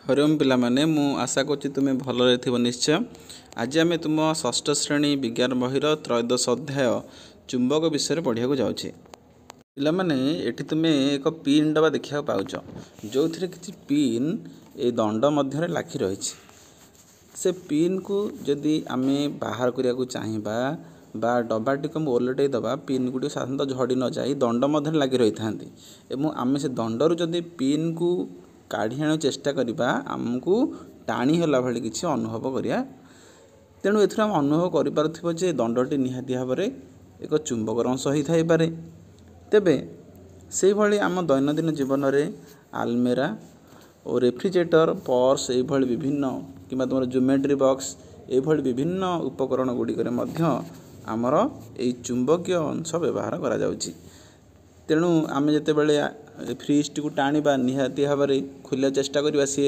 हरिओम पिला माने मु आशा करछि तुमे भलरे थिबो निश्चय। आज आमे तुम षष्ठ श्रेणी विज्ञान बहिर त्रयोदश अध्याय चुंबक विषय पढ़िया को जाउछि। पिला माने एठी तुमे एक पिन डबा देखिया पाउछ जो थिरे किछि पिन ए दंड मध्य लाखि रहिछि। से पिन को जदि आमे बाहर करिया को चाहिबा बा डबाटी को ओलटै दबा पिन गुडी साधारणतः झड़ी न जाई दंड मध्य लागि रही थांती एवं आमे से दंडरु जदि पिन को काढ़ी आने चेष्टा करिबा आमको टाणी होला भली किछि अनुभव करिया। तेणु एथरा हम अनुभव करि पारथिबो जे दंडटी निहाती भाबरे एक चुंबक अंश होई थाई पारे। तेबे सेही भली आम दैनंदिन जीवन रे आलमेरा और रेफ्रिजरेटर पर्स एही भली विभिन्न किबा तमर ज्योमेट्री बॉक्स एही भली विभिन्न उपकरण गुडी करे मध्य आमर एही चुंबकीय अंश व्यवहार करा जाउछि। तेणु आमे जते बेले फ्रिज टी को टाणीबा निहाती भाबरे खोलिया चेष्टा करिबा सी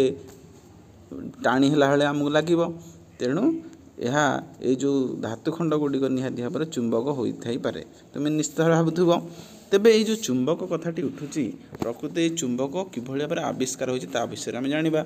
टाणी हला हले आमको लागिबो। तेणु एहा ए जो धातु खंड गुडी निहाती भाबरे चुंबक होई थाई पारे तुमे निश्चित भाबुथुबो। तेबे ए जो चुंबक कथाटी उठुची प्रकृति चुंबक किभଳି भाबरे आविष्कार होइछि ता विषय आमे जानिबा।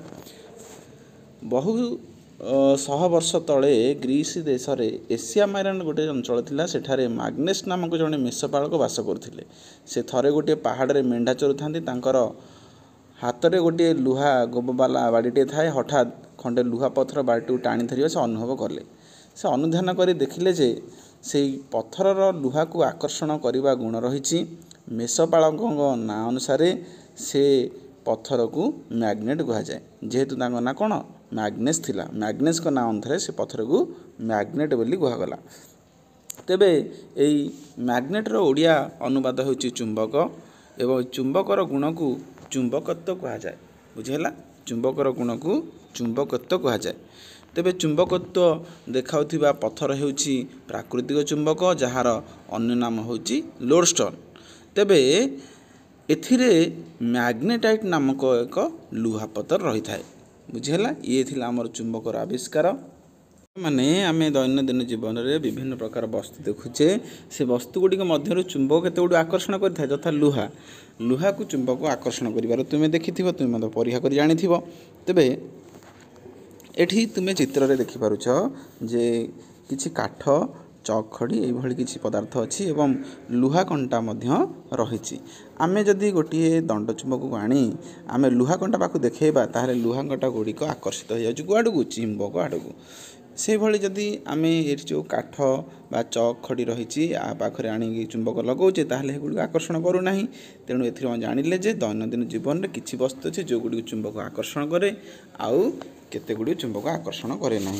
बहु शह वर्ष तले ग्रीस देश रे एशिया माइनर गोटे अंचल थिला सेठारे मैग्नेस नामक जने मेषपालक वास करथिले। से थरे गोटे पहाड़ रे मेंढा चरुथांती तांकर हाथ रे गोटे लुहा गोबबाला बाड़ीटे थाए। हठात खंडे लुहा पत्थर बाड़ीटी टाणी धरिबा से अनुभव करले। से अनुध्यान करी देखिले जे सेई पत्थरर लुहा को आकर्षण करिबा गुण रहिछि। मेषपालक ना अनुसार से पत्थर को मैग्नेट कहा जाए जेहेतु तांको ना कोन मैग्नेस थिला। मैग्नेस को ना अनुसार से पत्थर को मैग्नेट बोली कहा गला। तेबे एई मैग्नेट रो ओडिया अनुवाद होछि चुंबक एवं चुंबकर गुण को चुंबकत्व कहा जाए। बुझेला चुंबकर गुण को चुंबकत्व कहा जाए। तेबे चुंबकत्व देखाउथिबा पत्थर हेउछि प्राकृतिक चुंबक जहार अन्य नाम होछि लोडस्टोन। तेबे एथिरे मैग्नेटाइट नामक एक लुहा पत्थर रही थाए। बुझेला ये थिला हमर चुंबकर आविष्कार। माने आमे दैनंदिन जीवन रे विभिन्न प्रकार वस्तु देखुचे से वस्तु गुडी मध्य चुंबक केते गुडी आकर्षण करि थाए जथा लुहा लुहा को चुंबक आकर्षण करिवार तुमे देखिथिबो तुमे मते परीक्षा करि जानिथिबो। तेबे एठी तुमे चित्र रे देखि पारुछ जे किछि काठ चक खड़ी एई भली किछि पदार्थ अछि एवं लुहा कंटा मध्य रहिछि। आमे जदि गोटिए दंड चुंबक को आनी आमे लुहा कंटा पाखु देखेबा ताहाले लुहा कंटा गुडी को आकर्षित हो जाउछि गुआडू को चुंबक आडू से भली जदि आमे एठी जो काठ बा चक खड़ी रहिछि आ पाखरे आनी चुंबक लगाउछे ताहाले हे गुडी आकर्षण करू नाही। तेणु एथिर हम जानिले जे दैनंदिन जीवन रे किछि वस्तु अछि जो गुडी चुंबक आकर्षण करे आउ केते गुडी चुंबक आकर्षण करे नाही।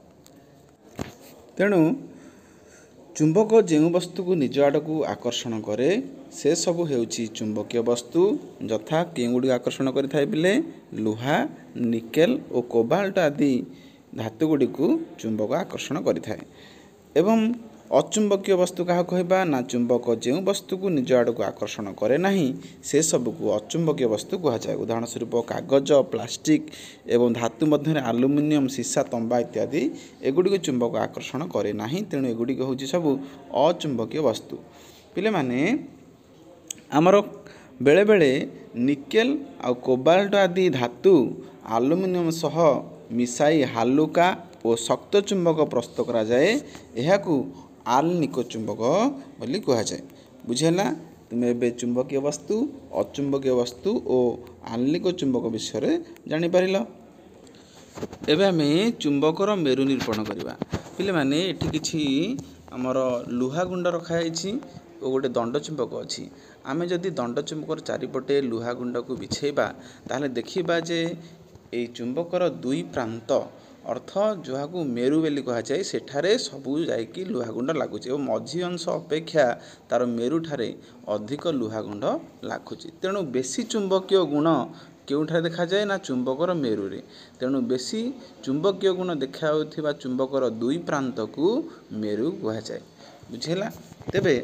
तेणु चुंबक जेउ वस्तु को निज आड़ को आकर्षण करे से सबु हेउछि चुंबकीय वस्तु जथा केउडी आकर्षण करि थाए बिले लुहा निकेल और कोबाल्ट आदि धातु गुडी को चुंबक आकर्षण करि थाए। एवं अचुंबकीय वस्तु कहा कहबा ना चुंबक जेउ वस्तु को निज आड़ को आकर्षण करे नाही से सब को अचुंबकीय वस्तु कहा जाए। उदाहरण स्वरूप कागज प्लास्टिक एवं धातु मध्य एल्युमिनियम सीसा तंबा इत्यादि एगुडी को चुंबक आकर्षण करे नाही। तेणु एगुडी को होछि सब अचुंबकीय वस्तु। पिले माने आमर बेले बेले निकेल आ कोबाल्ट आदि धातु एल्युमिनियम सह मिसाई हालुका और शक्त चुंबक प्रस्तुत करा जाए। एहाकू आल्निक चुंबक बोली कहा जाए। बुझेला तुमे बे चुंबकीय वस्तु अचुंबकीय वस्तु और आल्निक चुंबक विषय रे जानि परिलो। एबे आमे चुंबकर मेरु निरूपण करबा। पिले माने एठी किछि हमर लुहा गुंड रखा जायछि और गोटे दंड चुंबक अछि। आमे जदि दंड चुंबकर चारिपटे लुहा गुंड को बिछेबा ताले देखिबा जे ए चुंबकर दुई प्रांत अर्थ जहाँ को मेरु बेली कहा जाए सेठारे सबू जाइकी लुहा गुंड लागुचे और मझी अंश अपेक्षा तार मेरु ठारे अधिक लुहा गुंड लागुची। तेणु बेसी चुंबकीय गुण केउठारे देखा जाए ना चुंबकर मेरु रे। तेणु बेसी चुंबकीय गुण देखाउथिबा चुंबकर दुई प्रांत को मेरु कहा जाए। बुझेला तेबे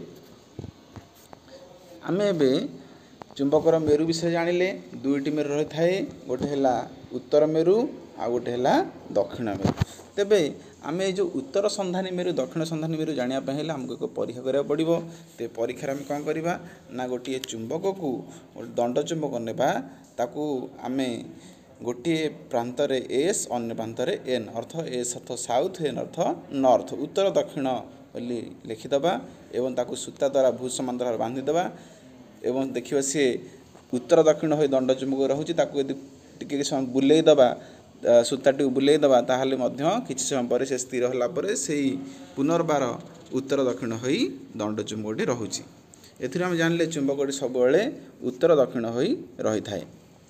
आमे एबे चुंबकर मेरु विषय जानिले दुईटी मेरु रही थाए गोटे हैला उत्तर मेरु आ गोटे हैला दक्षिण मेरु। तेबे आमे जो उत्तर संधानी मेरु दक्षिण संधानी मेरु जानिया पे हेले हमको एक परीक्षा करिया पड़िबो। ते परीक्षा रे हम कोन करबा ना गोटे चुंबक को दंड चुंबक नेबा ताकू आमे गोटे प्रांतरे एस अन्य प्रांतरे एन अर्थ एस अर्थ साउथ एन अर्थ नॉर्थ उत्तर दक्षिण बोली लिखिदबा एवं ताकू सूता द्वारा भू समांतर बांधिदबा एवं देखिबा सी उत्तर दक्षिण हो दंड चुंबक रहुची ताकू यदि टिके समय बुलेई दबा सूताटी बुलेई दबा ताहाले मध्य किछि समय पर से स्थिर होला पर सेही पुनर्बार उत्तर दक्षिण होई दंड चुंबकटी रहुची एथिरे हम जानले चुंबकटी सब बेले उत्तर दक्षिण होई रही थाए।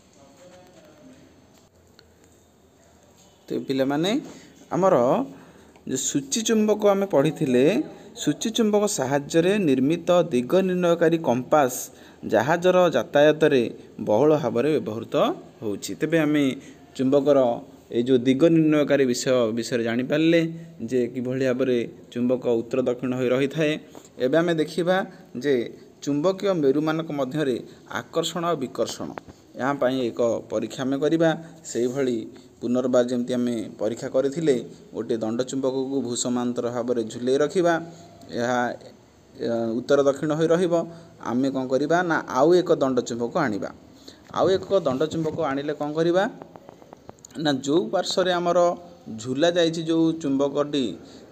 तो पिला माने आमर जो सूची चुंबक आम पढ़ी सूची चुंबक साहाय्य निर्मित दिग निर्णयकारी कंपास जहाजर यातायात बहुल भाव में व्यवहृत होउछि। तेबे आम चुंबकर ये जो दिग निर्णयकारी विषय जानीपारे जे किभली भाव में चुंबक उत्तर दक्षिण हो रही थाए। एबे आम देखिबा जे चुंबकीय मेरु मानक मध्य आकर्षण और विकर्षण यहाँ एक परीक्षा आम करवा से भली पुनर्बार जमती आम परीक्षा करथिले गोटे दंड चुंबक को भूसमांतर भाव में झुले रखा उत्तर दक्षिण हो रहिबो आमे कौन करिबा ना आउ एक दंड चुंबक आनिबा आउ एक दंड चुंबक आनिले कौन करिबा ना जो पार्श्व रे हमर झुला जाइछि जो चुंबकटी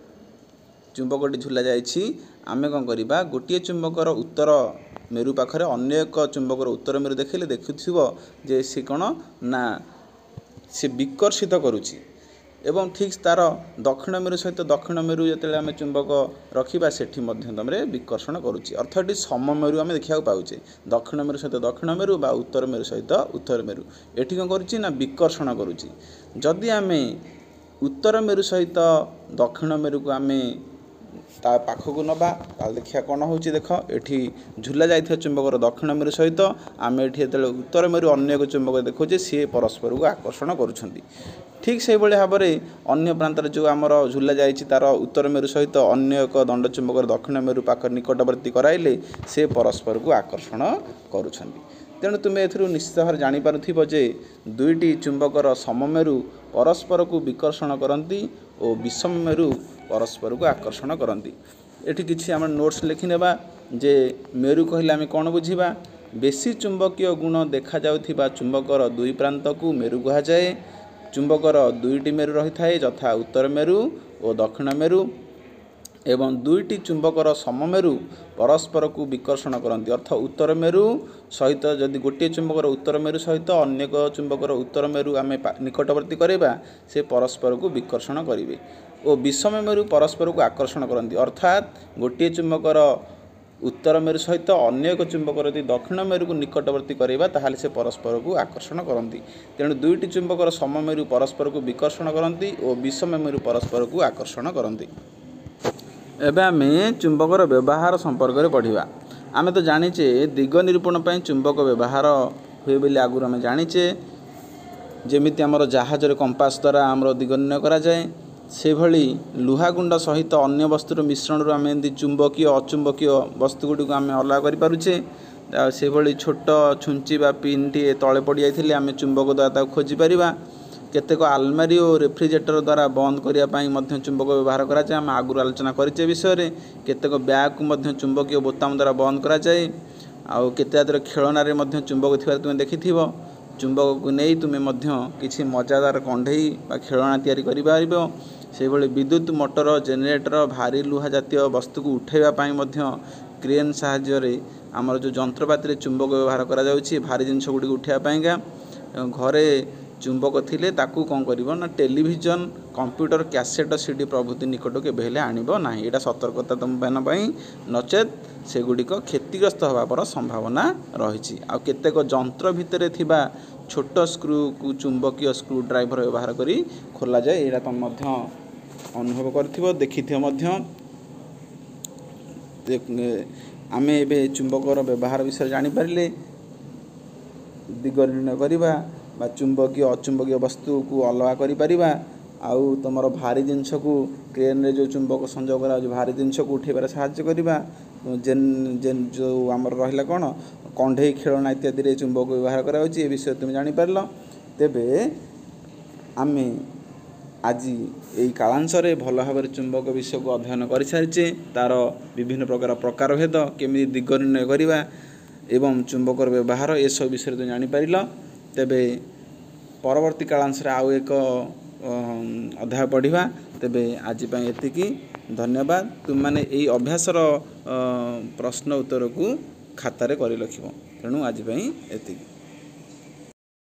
झुला जाइछि आमे कौन करिबा गोटे चुंबकर उत्तर मेरु पाखरे अन्य एक चुंबकर उत्तर मेरु देखिले देखुथिबो जे से कोन ना से विकर्षित करुछि एवं ठीक तार दक्षिण मेरु सहित दक्षिण मेरु जतले आम चुंबक रखिबा सेठी मध्यमरे विकर्षण करुछि अर्थात सममेरु आम देखा पाउछे दक्षिण मेरु सहित दक्षिण मेरु बा उत्तर मेरु सहित उत्तर मेरु एठी कौन करुछि ना विकर्षण करुछि। जदि आम उत्तर मेरु सहित दक्षिण मेरु को आम ता पाखक नबा ताल देखिया कौन होछि देख एठी झुला जाइथिया चुंबकर दक्षिण मेरु सहित आम एठी जतले उत्तर मेरु अन्य एक चुंबक देखुछे सी परस्पर को आकर्षण करुछंती। ठीक से भाव में अन्य प्रांत जो आमर झुला जाइछि तार उत्तर मेरु सहित अन्य एक दंड चुंबक दक्षिण मेरु पाख निकटवर्ती कराइले से परस्पर को आकर्षण करुछंती। तेणु तुम्हें एथुरु निश्चित भाव जानीपारुथिबो जे दुईटी चुंबकर सममेरु परस्पर को विकर्षण करती और विषम मेरु परस्पर को आकर्षण करती। एठी किछि आम नोट्स लिखिनेबा जे मेरु कहले आम कौन बुझिबा बेसी चुंबकीय गुण देखा जाउथिबा चुंबकर दुई प्रांत को मेरु कहा जाए। चुंबकर दुईटी मेरु रही थाए यथा उत्तर मेरु और दक्षिण मेरु एवं दुईटी चुंबकर सममेरु परस्पर को विकर्षण करती अर्थ उत्तर मेरु सहित जदि गोटे चुंबकर उत्तर मेरु सहित अन्य चुंबकर उत्तर मेरु आम निकटवर्ती करवा से परस्पर को विकर्षण करेंगे और विषम मेरु परस्पर को आकर्षण करती अर्थात गोटे चुंबकर उत्तर मेरु सहित अन्य एक चुंबकर यदि दक्षिण मेरु को निकटवर्ती करवा ताहाले से परस्पर को आकर्षण करती। तेणु दुईटी चुंबकर सममेरु परस्पर को विकर्षण करती और विषम मेरु परस्पर को आकर्षण करती। एबे आम चुंबकर व्यवहार संपर्क में पढ़ा आम तो जानीचे दिग निरूपण पर चुंबक व्यवहार हुए बोली आगुरी आम जानीचे जेमिति आमर जहाज कंपास द्वारा आमर दिग निर्णय करा जाए से भली लुहागुंड सहित अन्य वस्तुर मिश्रण आम एमती चुंबकीय अचुंबकीय वस्तुगुड़ी आम अलग करें से भली छोट छुंची बा पिन टी तले पड़ जाइए आम चुंबक द्वारा खोजिपर केतेक आलमारी और रेफ्रिजरेटर द्वारा बंद करने चुंबक व्यवहार कराए आम आगुरी आलोचना करें विषय केतेक बैग को चुंबकीय बोताम द्वारा बंद कराए आउ केते खेलनारे चुंबक थी तुम्हें देखि चुंबक को नहीं तुम्हें किसी मजादार कंढई बा खेलना तैयारी कर से विद्युत मोटर जेनेरेटर भारी लुहा जातीय वस्तु को उठाइवाई क्रेन साहाय्य आमर जो जंत्रपाति चुंबक व्यवहार करा भारी जिनस गुड़ी उठाइवाईका घरे चुंबक थिले ताकू कौन करिवो ना टेलीविजन कंप्यूटर कैसेट सीडी प्रभृति निकट के बेहले आनिबो नाही एटा सतर्कता तुम पई नचेत सेगुड़िक क्षतिग्रस्त होगा पर संभावना रही। आ केतेक जंत्र भितर थिबा छोट स्क्रू को चुंबकीय स्क्रू ड्राइवर व्यवहार करी खोला जाए एटा तुम अनुभव करथिबो देखिथिबो आमे एबे चुंबकर व्यवहार विषय जानि पारिले दिग निर्णय करिबा बा चुंबकीय अचुंबकीय वस्तु को अलग करिपरिबा आउ तुमर भारी जिनस को क्रेन रे जो चुंबक संयोग करा भारी जिनस को उठेबार साहाय्य करिबा जेन जेन जो आमर रहिला कोन कंढई खेलना इत्यादि रे चुंबक व्यवहार करा होची ए विषय तुम जानि पारलो। तेबे आमे आज यही कालांश भल भाव चुंबक विषय को अध्ययन कर सारी तार विभिन्न प्रकार भेद केमी दिग निर्णय करवा एवं चुंबकर व्यवहार ये सब विषय तुम जानि पारिल। तेबे ପରବର୍ତ୍ତୀ କାଳାଂଶରେ ଆଉ ଏକ ଅଧ୍ୟାୟ ପଢ଼ିବା। ତେବେ ଆଜି ପାଇଁ ଏତିକି। ଧନ୍ୟବାଦ। ତୁମମାନେ ଏଇ ଅଭ୍ୟାସର ପ୍ରଶ୍ନ ଉତ୍ତରକୁ ଖାତାରେ କରି ରଖିବ। ତେଣୁ ଆଜି ପାଇଁ ଏତିକି।